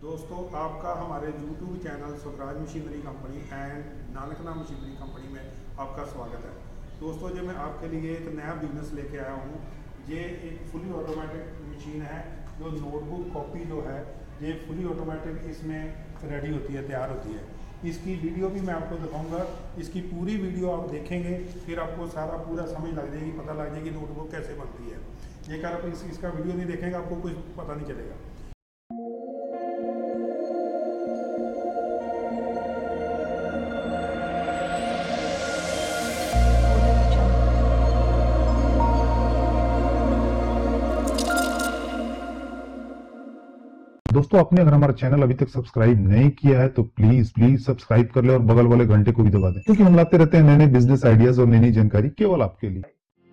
दोस्तों, आपका हमारे YouTube channel Swaraj machinery company and नानकना मशीनरी कंपनी में आपका स्वागत है। दोस्तों, जो मैं आपके लिए एक नया बिजनेस लेके आया हूँ। ये एक फुली ऑटोमेटिक मशीन है जो नोटबुक कॉपी जो है ये फुली ऑटोमेटिक इसमें रेडी होती है, तैयार होती है। इसकी वीडियो भी मैं आपको दिखाऊंगा। इसकी पूरी वीडियो आप देखेंगे फिर आपको सारा पूरा समझ लग जाएगी, पता लग जाएगी नोटबुक कैसे बनती है। ये अगर आप इसका वीडियो नहीं देखेंगे आपको कुछ पता नहीं चलेगा। दोस्तों, आपने अगर हमारा चैनल अभी तक सब्सक्राइब नहीं किया है तो प्लीज सब्सक्राइब कर ले और बगल वाले घंटे को भी दबा दें, क्योंकि हम लाते रहते हैं नए नए बिजनेस आइडियाज और नई नई जानकारी केवल आपके लिए।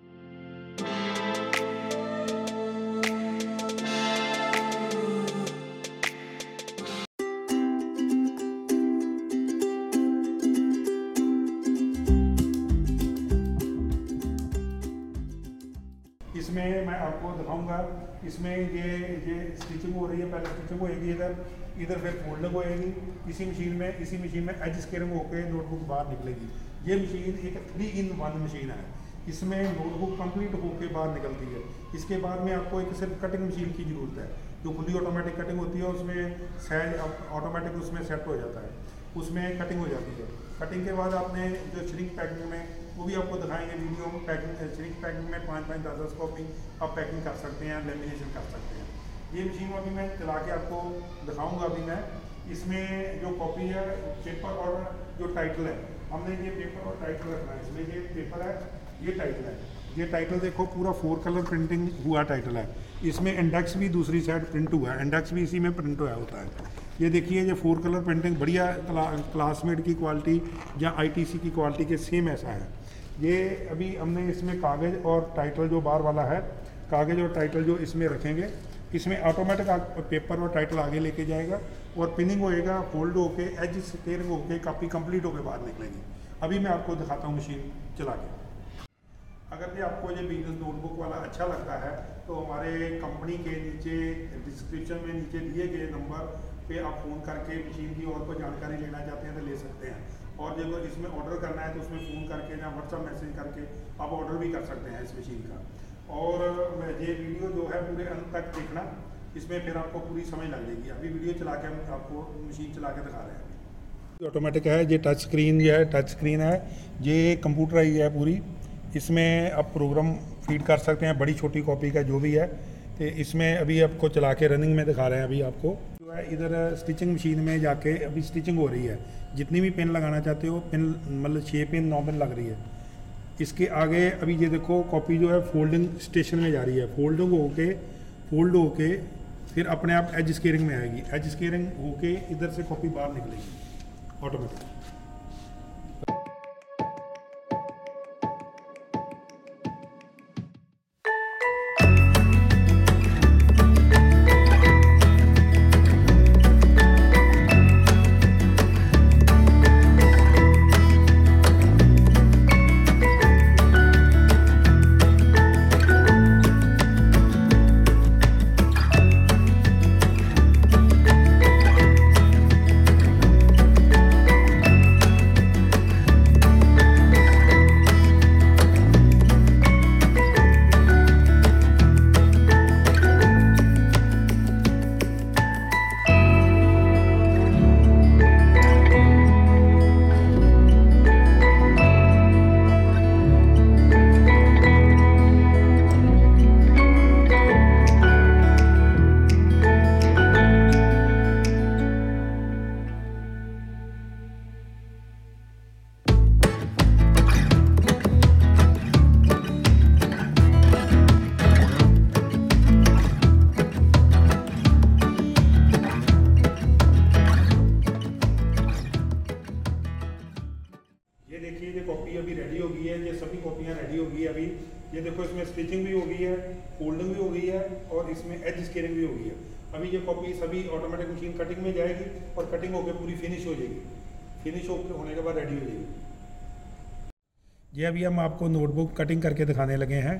इसमें मैं आपको दिखाऊंगा। इसमें ये स्टिचिंग हो रही है, पहले स्टिचिंग होएगी इधर फिर फोल्डिंग होएगी। इसी मशीन में एज स्केयरिंग होकर नोटबुक बाहर निकलेगी। ये मशीन एक 3-in-1 मशीन है। इसमें नोटबुक कंप्लीट होकर बाहर निकलती है। इसके बाद में आपको एक सिर्फ कटिंग मशीन की ज़रूरत है, जो फुली ऑटोमेटिक कटिंग होती है। उसमें साइज ऑटोमेटिक उसमें सेट हो जाता है, उसमें कटिंग हो जाती है। कटिंग के बाद आपने जो श्रिंक पैकिंग में, वो भी आपको दिखाएंगे वीडियो में। श्रिंक पैकिंग में 5-5, 10-10 कॉपी आप पैकिंग कर सकते हैं, लेमिनेशन कर सकते हैं। ये मशीन अभी मैं चला के आपको दिखाऊंगा। अभी मैं इसमें जो कॉपी है, पेपर और जो टाइटल है, हमने ये पेपर और टाइटल रखना है। इसमें ये पेपर है, ये टाइटल है। ये टाइटल देखो पूरा 4 कलर प्रिंटिंग हुआ टाइटल है। इसमें इंडेक्स भी दूसरी साइड प्रिंट हुआ है, इंडेक्स भी इसी में प्रिंट हुआ होता है। ये देखिए, ये 4 कलर प्रिंटिंग बढ़िया क्लासमेट की क्वालिटी या ITC की क्वालिटी के सेम ऐसा है। ये अभी हमने इसमें कागज़ और टाइटल जो बाहर वाला है, कागज़ और टाइटल जो इसमें रखेंगे, इसमें ऑटोमेटिक पेपर और टाइटल आगे लेके जाएगा और पिनिंग होएगा, फोल्ड होके एज स्केयरिंग होके कॉपी कंप्लीट होकर बाहर निकलेगी। अभी मैं आपको दिखाता हूँ मशीन चला के। अगर भी आपको ये बिजनेस नोटबुक वाला अच्छा लगता है तो हमारे कंपनी के नीचे डिस्क्रिप्शन में नीचे दिए गए नंबर पे आप फ़ोन करके मशीन की और कोई जानकारी लेना चाहते हैं तो ले सकते हैं। और जब इसमें ऑर्डर करना है तो उसमें फ़ोन करके या व्हाट्सअप मैसेज करके आप ऑर्डर भी कर सकते हैं इस मशीन का। और ये वीडियो जो है पूरे अंत तक देखना, इसमें फिर आपको पूरी समझ लग जाएगी। अभी वीडियो चला के हम आपको मशीन चला के दिखा रहे हैं। ऑटोमेटिक है, ये टच स्क्रीन, ये टच स्क्रीन है, ये कंप्यूटराइज है पूरी। इसमें आप प्रोग्राम फीड कर सकते हैं, बड़ी छोटी कॉपी का जो भी है। तो इसमें अभी आपको चला के रनिंग में दिखा रहे हैं। अभी आपको जो है इधर स्टिचिंग मशीन में जाके अभी स्टिचिंग हो रही है। जितनी भी पेन लगाना चाहते हो, पेन मतलब 6 पेन 9 पेन लग रही है। इसके आगे अभी ये देखो कॉपी जो है फोल्डिंग स्टेशन में जा रही है। फोल्ड होके फिर अपने आप एज स्केयरिंग में आएगी। एज स्केयरिंग होके इधर से कॉपी बाहर निकलेगी ऑटोमेटिक। कॉपी अभी रेडी हो गई है। ये सभी कॉपियाँ रेडी हो गई है अभी। ये देखो, इसमें स्टिचिंग भी हो गई है, फोल्डिंग भी हो गई है और इसमें एज स्केयरिंग भी हो गई है। अभी ये कॉपी सभी ऑटोमेटिक मशीन कटिंग में जाएगी और कटिंग होकर पूरी फिनिश हो जाएगी। फिनिश होने के बाद रेडी हो जाएगी। ये अभी हम आपको नोटबुक कटिंग करके दिखाने लगे हैं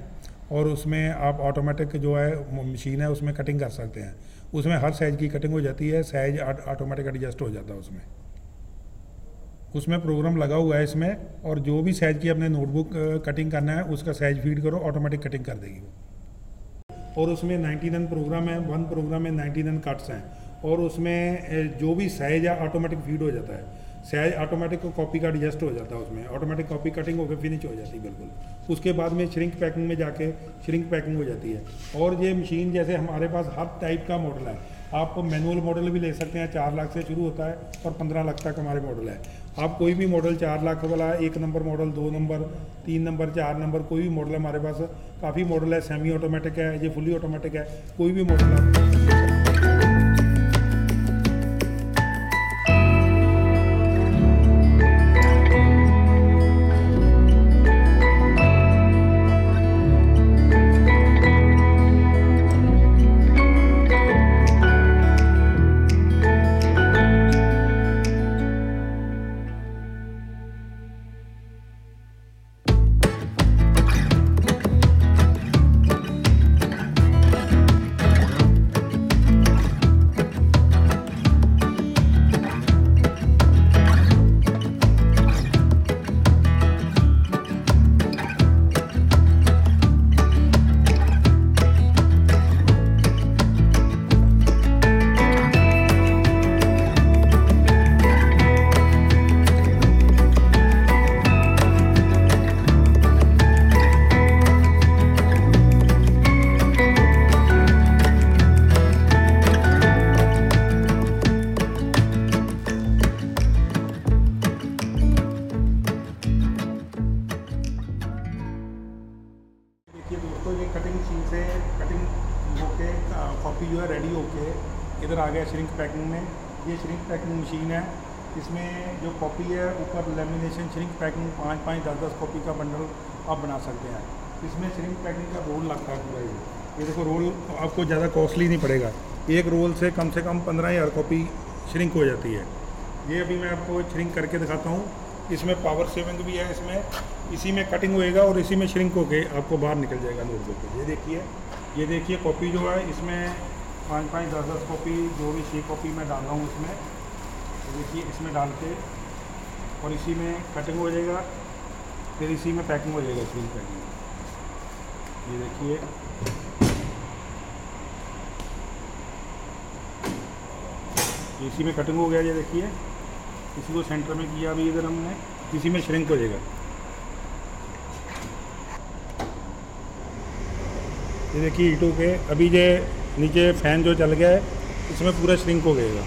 और उसमें आप ऑटोमेटिक जो है मशीन है उसमें कटिंग कर सकते हैं। उसमें हर साइज़ की कटिंग हो जाती है, साइज ऑटोमेटिक एडजस्ट हो जाता है उसमें प्रोग्राम लगा हुआ है इसमें, और जो भी साइज़ की अपने नोटबुक कटिंग करना है उसका साइज़ फीड करो, ऑटोमेटिक कटिंग कर देगी वो। और उसमें 99 प्रोग्राम है, 1 प्रोग्राम में 99 कट्स हैं, और उसमें जो भी साइज है ऑटोमेटिक फीड हो जाता है, साइज ऑटोमेटिक कॉपी का एडजस्ट हो जाता है उसमें, ऑटोमेटिक कॉपी कटिंग होकर फिनिश हो जाती है बिल्कुल। उसके बाद में श्रिंक पैकिंग में जाके श्रिंक पैकिंग हो जाती है। और ये मशीन जैसे हमारे पास हर टाइप का मॉडल है, आप मैनुअल मॉडल भी ले सकते हैं, 4 लाख से शुरू होता है और 15 लाख तक हमारे मॉडल है। आप कोई भी मॉडल 4 लाख वाला, 1 number model, 2 number, 3 number, 4 number, कोई भी मॉडल है हमारे पास, काफ़ी मॉडल है, सेमी ऑटोमेटिक है, ये फुली ऑटोमेटिक है, कोई भी मॉडल आप। कटिंग मशीन से कटिंग होके कॉपी जो है रेडी होके इधर आ गया श्रिंक पैकिंग में। ये श्रिंक पैकिंग मशीन है, इसमें जो कॉपी है ऊपर लेमिनेशन श्रिंक पैकिंग 5-5, 10-10 कॉपी का बंडल आप बना सकते हैं। इसमें श्रिंक पैकिंग का रोल लगता है पूरा। ये देखो रोल आपको ज़्यादा कॉस्टली नहीं पड़ेगा, एक रोल से कम 15,000 कॉपी श्रिंक हो जाती है। ये अभी मैं आपको श्रिंक करके दिखाता हूँ। इसमें पावर सेविंग भी है, इसमें इसी में कटिंग होएगा और इसी में श्रिंक होके आपको बाहर निकल जाएगा नोटबुक पे। ये देखिए कॉपी जो है इसमें 5-5, 10-10 कॉपी जो भी 6 कॉपी मैं डाल रहा हूँ इसमें। तो देखिए इसमें डाल के और इसी में कटिंग हो जाएगा, फिर इसी में पैकिंग हो जाएगा, श्रिंक पैकिंग। ये देखिए इसी में कटिंग हो गया। ये देखिए इसी को सेंटर में किया अभी इधर हमने, इसी में श्रिंक हो जाएगा। ये देखिए ईटों के अभी ये नीचे फैन जो चल गया है इसमें पूरा श्रिंक हो गएगा।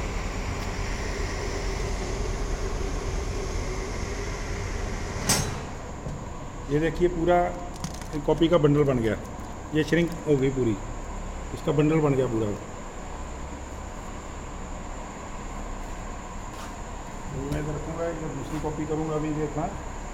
ये देखिए पूरा कॉपी का बंडल बन गया, ये श्रिंक हो गई पूरी, इसका बंडल बन गया पूरा। मैं इधर रखूँगा, जब दूसरी कॉपी करूँगा अभी देखना।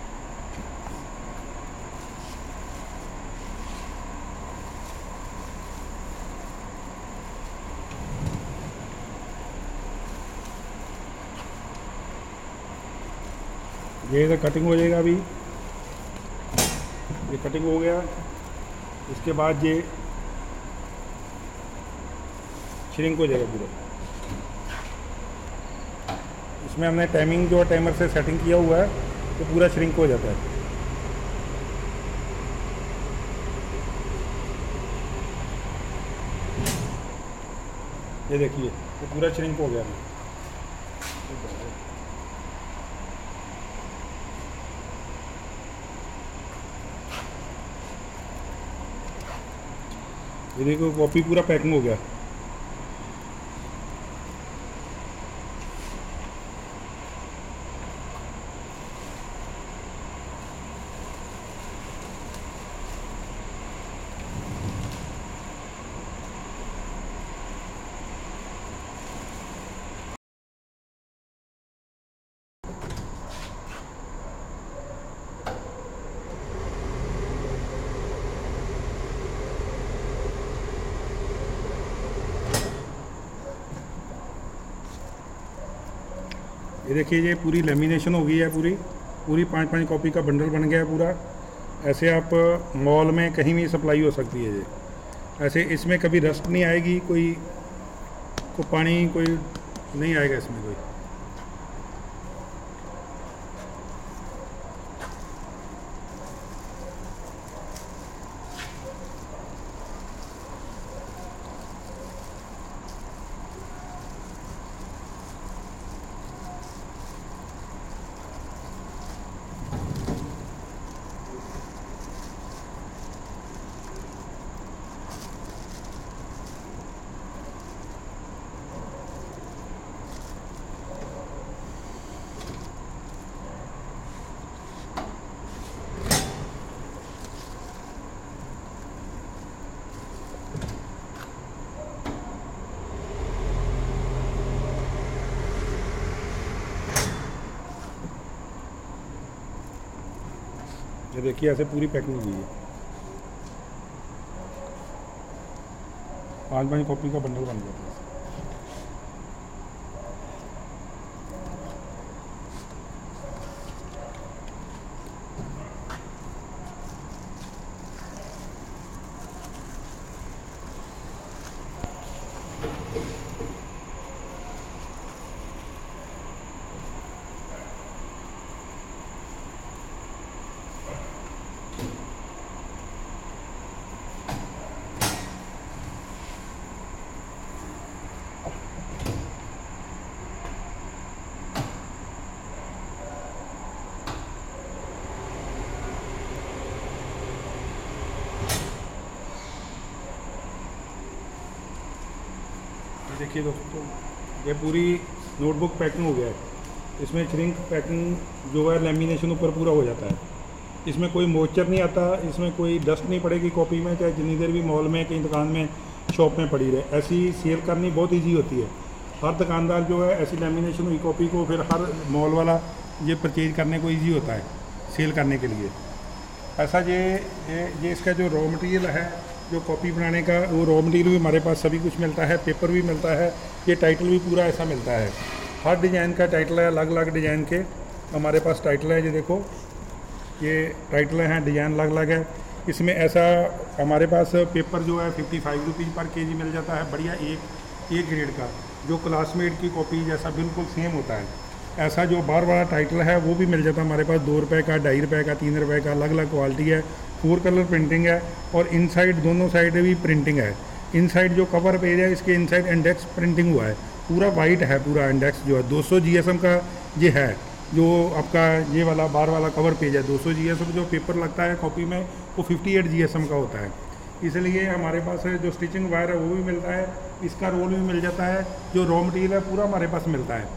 ये इधर कटिंग हो जाएगा अभी, ये कटिंग हो गया। इसके बाद ये श्रिंक हो जाएगा पूरा। इसमें हमने टाइमिंग जो टाइमर से सेटिंग किया हुआ है तो पूरा श्रिंक हो जाता है। ये देखिए तो पूरा श्रिंक हो गया। ये देखो कॉपी पूरा पैकिंग हो गया। ये देखिए ये पूरी लेमिनेशन हो गई है, पूरी 5-5 कॉपी का बंडल बन गया है पूरा। ऐसे आप मॉल में कहीं भी सप्लाई हो सकती है ये। ऐसे इसमें कभी रस्ट नहीं आएगी, कोई पानी कोई नहीं आएगा इसमें कोई। ये देखिए ऐसे पूरी पैकिंग हुई है। 5 कॉपी का बंडल बन गया। देखिए दोस्तों, ये पूरी नोटबुक पैकिंग हो गया है। इसमें श्रिंक पैकिंग जो है लेमिनेशन ऊपर पूरा हो जाता है। इसमें कोई मॉइस्चर नहीं आता, इसमें कोई डस्ट नहीं पड़ेगी कॉपी में, चाहे जितनी देर भी मॉल में कहीं दुकान में शॉप में पड़ी रहे। ऐसी सेल करनी बहुत ईजी होती है। हर दुकानदार जो है ऐसी लेमिनेशन हुई कॉपी को फिर हर मॉल वाला ये परचेज करने को ईजी होता है सेल करने के लिए। ऐसा ये इसका जो रॉ मटेरियल है जो कॉपी बनाने का, वो रॉ मटेरियल भी हमारे पास सभी कुछ मिलता है, पेपर भी मिलता है, ये टाइटल भी पूरा ऐसा मिलता है। हर डिज़ाइन का टाइटल है, अलग अलग डिज़ाइन के हमारे पास टाइटल है। ये देखो, ये टाइटल हैं, डिज़ाइन अलग अलग है। इसमें ऐसा हमारे पास पेपर जो है 55 रुपीज़ पर केजी मिल जाता है, बढ़िया एक ग्रेड का, जो क्लासमेट की कॉपी जैसा बिल्कुल सेम होता है। ऐसा जो बार वाला टाइटल है वो भी मिल जाता है हमारे पास, 2 रुपये का, 2.5 रुपये का, 3 रुपये का, अलग अलग क्वालिटी है। 4 कलर प्रिंटिंग है और इनसाइड दोनों साइड भी प्रिंटिंग है। इनसाइड जो कवर पेज है इसके इनसाइड इंडेक्स प्रिंटिंग हुआ है, पूरा वाइट है, पूरा इंडेक्स जो है 200 GSM का ये है। जो आपका ये वाला बार वाला कवर पेज है 200 GSM, जो पेपर लगता है कॉपी में वो 58 GSM का होता है। इसलिए हमारे पास जो स्टिचिंग वायर है वो भी मिलता है, इसका रोल भी मिल जाता है, जो रॉ मटेरियल है पूरा हमारे पास मिलता है।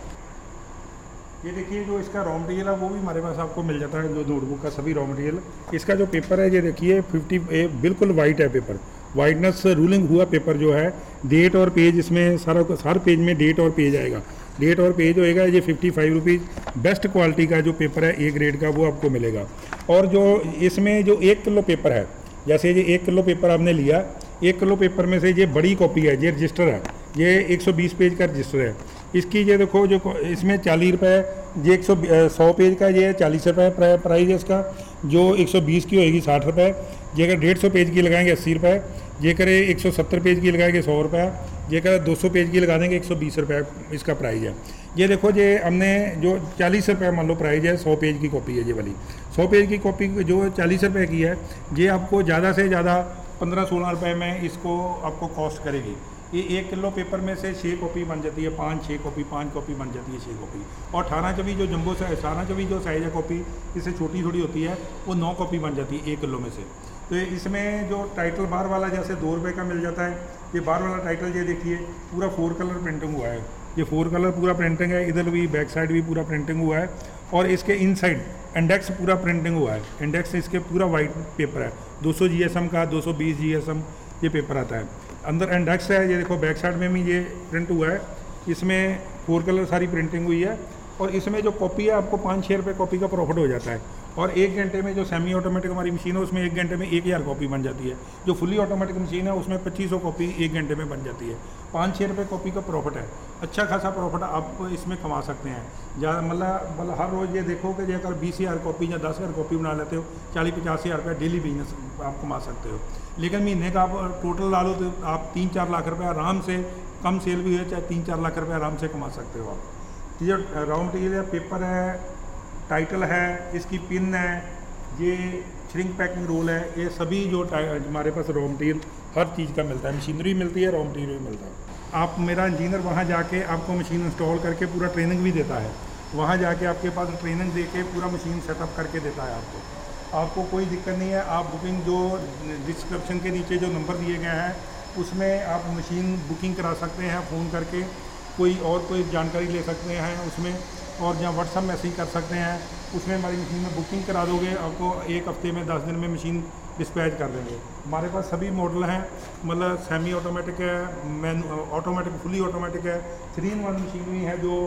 ये देखिए जो इसका रॉ मटेरियल है वो भी हमारे पास आपको मिल जाता है, जो नोटबुक का सभी रॉ मटेरियल। इसका जो पेपर है ये देखिए 50 बिल्कुल वाइट है पेपर, वाइटनेस रूलिंग हुआ पेपर जो है। डेट और पेज इसमें हर पेज में डेट और पेज आएगा, डेट और पेज होएगा। ये 55 रुपीज़ बेस्ट क्वालिटी का जो पेपर है, A ग्रेड का, वो आपको मिलेगा। और जो इसमें जो 1 किलो पेपर है, जैसे ये 1 किलो पेपर आपने लिया, 1 किलो पेपर में से ये बड़ी कॉपी है, ये रजिस्टर है, ये 120 पेज का रजिस्टर है। इसकी ये देखो जो इसमें 40 रुपये, ये 100 पेज का ये 40 रुपये प्राइस है इसका। जो 120 की होएगी 60 रुपये, ये अगर 150 पेज की लगाएंगे 80 रुपये, ये करे 170 पेज की लगाएंगे 100 रुपये, ये करे 200 पेज की लगा देंगे 120 रुपये इसका प्राइस है। ये देखो ये हमने जो 40 रुपये मान लो प्राइस है, 100 पेज की कॉपी है ये वाली। 100 पेज की कॉपी जो 40 रुपये की है, ये आपको ज़्यादा से ज़्यादा 15-16 रुपये में इसको आपको कॉस्ट करेगी। ये 1 किलो पेपर में से 6 कॉपी बन जाती है, 5 कॉपी बन जाती है 6 कॉपी। और 18 चवी जो जंबो साइज, 18 चवी जो साइज़ है कॉपी, इससे छोटी थोड़ी होती है, वो 9 कॉपी बन जाती है 1 किलो में से। तो इसमें जो टाइटल बार वाला जैसे 2 रुपये का मिल जाता है, ये बार वाला टाइटल ये देखिए पूरा 4 कलर प्रिंटिंग हुआ है, ये 4 कलर पूरा प्रिंटिंग है। इधर भी बैक साइड भी पूरा प्रिंटिंग हुआ है, और इसके इनसाइड इंडेक्स पूरा प्रिंटिंग हुआ है। इंडेक्स इसके पूरा वाइट पेपर है, 200 GSM का, 220 GSM ये पेपर आता है। अंदर इंडेक्स है, ये देखो बैक साइड में भी ये प्रिंट हुआ है, इसमें 4 कलर सारी प्रिंटिंग हुई है। और इसमें जो कॉपी है आपको 5-6 रुपये कॉपी का प्रॉफिट हो जाता है। और 1 घंटे में जो सेमी ऑटोमेटिक हमारी मशीन है उसमें 1 घंटे में 1000 कॉपी बन जाती है। जो फुली ऑटोमेटिक मशीन है उसमें 2500 कॉपी 1 घंटे में बन जाती है। 5-6 रुपये कॉपी का प्रॉफिट है। अच्छा खासा प्रॉफिट आप इसमें कमा सकते हैं। ज़्यादा मतलब हर रोज़ ये देखो कि अगर 20,000 कॉपी या 10,000 कॉपी बना लेते हो 40-50,000 रुपये डेली बिजनेस आप कमा सकते हो। लेकिन महीने का आप टोटल ला लो तो आप 3-4 लाख रुपये आराम से, कम सेल भी है चाहे 3-4 लाख रुपये आराम से कमा सकते हो आप। ये रॉ मटेरियल है, पेपर है, टाइटल है, इसकी पिन है, ये श्रिंक पैकिंग रोल है, ये सभी जो हमारे पास रॉ मटेरियल हर चीज़ का मिलता है। मशीनरी मिलती है, रॉ मटेरियल भी मिलता है। आप मेरा इंजीनियर वहाँ जाके आपको मशीन इंस्टॉल करके पूरा ट्रेनिंग भी देता है। वहाँ जाके आपके पास ट्रेनिंग दे के पूरा मशीन सेटअप करके देता है आपको कोई दिक्कत नहीं है। आप बुकिंग जो डिस्क्रिप्शन के नीचे जो नंबर दिए गए हैं उसमें आप मशीन बुकिंग करा सकते हैं फ़ोन करके, कोई जानकारी ले सकते हैं उसमें, और जहाँ व्हाट्सअप मैसेज कर सकते हैं उसमें हमारी मशीन में बुकिंग करा दोगे, आपको 1 हफ्ते में 10 दिन में मशीन डिस्पैच कर देंगे। हमारे पास सभी मॉडल हैं, मतलब सेमी ऑटोमेटिक है, ऑटोमेटिक, फुली ऑटोमेटिक है, 3-in-1 मशीन भी है जो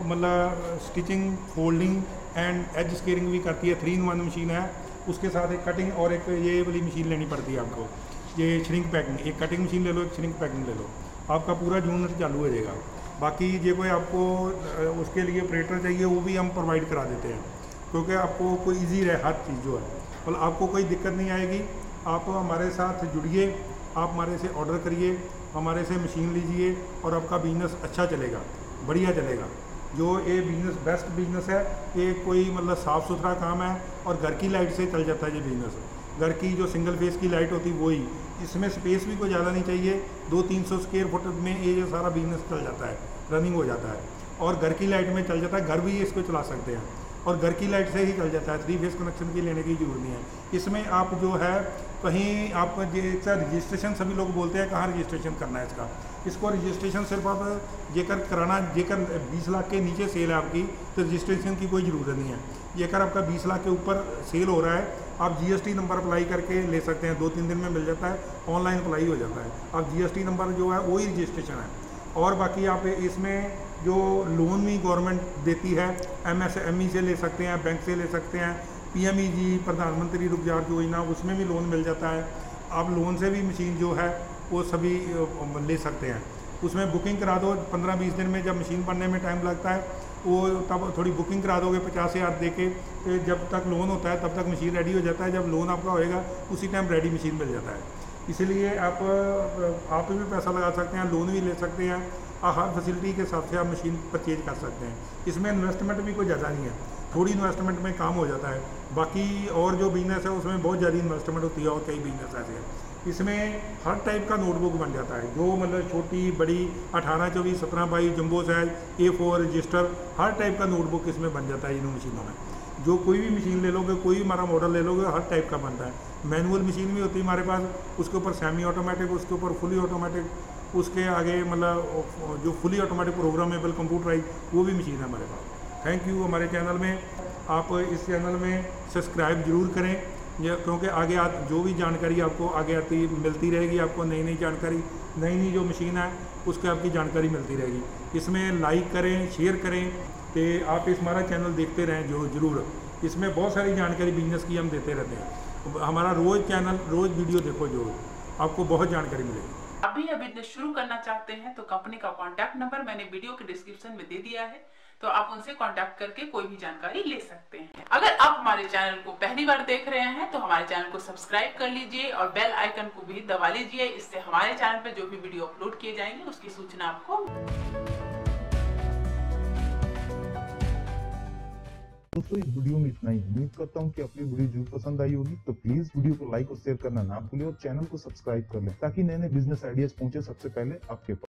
मतलब stitching, folding and edge squaring भी करती है। 3-in-1 मशीन है, उसके साथ एक कटिंग और एक ये वाली मशीन लेनी पड़ती है आपको, ये श्रिंक पैकिंग। एक कटिंग मशीन ले लो, एक श्रिंक पैकिंग ले लो, आपका पूरा यूनिट चालू हो जाएगा। बाकी जो कोई आपको उसके लिए ऑपरेटर चाहिए वो भी हम प्रोवाइड करा देते हैं, क्योंकि आपको कोई ईजी रहे हर चीज़ जो है, मतलब आपको कोई दिक्कत नहीं आएगी। आप हमारे साथ जुड़िए, आप हमारे से ऑर्डर करिए, हमारे से मशीन लीजिए और आपका बिज़नेस अच्छा चलेगा, बढ़िया चलेगा। जो ये बिज़नेस बेस्ट बिज़नेस है, ये कोई मतलब साफ़ सुथरा काम है और घर की लाइट से चल जाता है ये बिज़नेस। घर की जो सिंगल फेस की लाइट होती है वही, इसमें स्पेस भी कोई ज़्यादा नहीं चाहिए, 200-300 स्क्वायर फुट में ये सारा बिज़नेस चल जाता है, रनिंग हो जाता है और घर की लाइट में चल जाता है। घर भी इसको चला सकते हैं और घर की लाइट से ही चल जाता है, 3 फेस कनेक्शन की लेने की जरूरत नहीं है। इसमें आप जो है कहीं आप इसका रजिस्ट्रेशन, सभी लोग बोलते हैं कहाँ रजिस्ट्रेशन करना है इसको रजिस्ट्रेशन सिर्फ आप जेकर कराना, जेकर 20 लाख के नीचे सेल है आपकी तो रजिस्ट्रेशन की कोई ज़रूरत नहीं है। जेकर आपका 20 लाख के ऊपर सेल हो रहा है, आप GST नंबर अप्लाई करके ले सकते हैं, 2-3 दिन में मिल जाता है, ऑनलाइन अप्लाई हो जाता है। अब GST नंबर जो है वही रजिस्ट्रेशन है। और बाकी आप इसमें जो लोन भी गवर्नमेंट देती है, MSME से ले सकते हैं, बैंक से ले सकते हैं, PMEG प्रधानमंत्री रोजगार योजना, उसमें भी लोन मिल जाता है। आप लोन से भी मशीन जो है वो सभी ले सकते हैं। उसमें बुकिंग करा दो 15-20 दिन में, जब मशीन बनने में टाइम लगता है वो तब थोड़ी बुकिंग करा दोगे 50,000 दे के, जब तक लोन होता है तब तक मशीन रेडी हो जाता है। जब लोन आपका होएगा उसी टाइम रेडी मशीन मिल जाता है। इसलिए आप भी पैसा लगा सकते हैं, लोन भी ले सकते हैं, हर फैसिलिटी के हिसाब से आप मशीन परचेज कर सकते हैं। इसमें इन्वेस्टमेंट भी कोई ज़्यादा नहीं है, थोड़ी इन्वेस्टमेंट में काम हो जाता है। बाकी और जो बिज़नेस है उसमें बहुत ज़्यादा इन्वेस्टमेंट होती है और कई बिज़नेस ऐसे हैं। इसमें हर टाइप का नोटबुक बन जाता है, जो मतलब छोटी बड़ी 18-24, 17-22, जंबो साइज, A4 रजिस्टर, हर टाइप का नोटबुक इसमें बन जाता है इन मशीनों में। जो कोई भी मशीन ले लोगे, कोई भी हमारा मॉडल ले लोगे, हर टाइप का बनता है। मैनुअल मशीन भी होती है हमारे पास, उसके ऊपर सेमी ऑटोमेटिक, उसके ऊपर फुली ऑटोमेटिक, उसके आगे मतलब जो फुली ऑटोमेटिक प्रोग्रामेबल कंप्यूटराइज वो भी मशीन है हमारे पास। Thank you. हमारे चैनल में आप इस चैनल में सब्सक्राइब जरूर करें, क्योंकि आगे जो भी जानकारी आपको आगे आती मिलती रहेगी, आपको नई जानकारी, नई जो मशीन है उसकी आपकी जानकारी मिलती रहेगी। इसमें लाइक करें, शेयर करें, तो आप इस हमारा चैनल देखते रहें जो ज़रूर। इसमें बहुत सारी जानकारी बिजनेस की हम देते रहते हैं। हमारा रोज़ वीडियो देखो, जो आपको बहुत जानकारी मिलेगी। आप भी बिजनेस शुरू करना चाहते हैं तो कंपनी का कॉन्टैक्ट नंबर मैंने वीडियो के डिस्क्रिप्शन में दे दिया है, तो आप उनसे कांटेक्ट करके कोई भी जानकारी ले सकते हैं। अगर आप हमारे चैनल को पहली बार देख रहे हैं तो हमारे चैनल को सब्सक्राइब कर लीजिए और बेल आइकन को भी दबा लीजिए। इससे हमारे चैनल पे जो भी वीडियो अपलोड किए जाएंगे उसकी सूचना आपको। दोस्तों इस वीडियो में इतना ही। उम्मीद करता हूँ कि अपनी वीडियो जरूर पसंद आई होगी, तो प्लीज वीडियो को लाइक और शेयर करना ना भूलें और चैनल को सब्सक्राइब कर लें, ताकि नए नए बिजनेस आइडियाज पहुंचे सबसे पहले आपके पास।